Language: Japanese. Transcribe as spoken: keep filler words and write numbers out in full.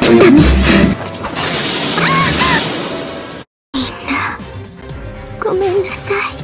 痛み。みんなごめんなさい。